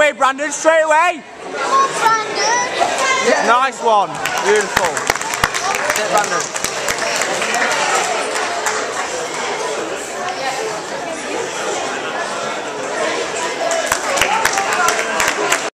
away, Brandon, straight away. Come on, Brandon. Nice one. Beautiful. Get Brandon.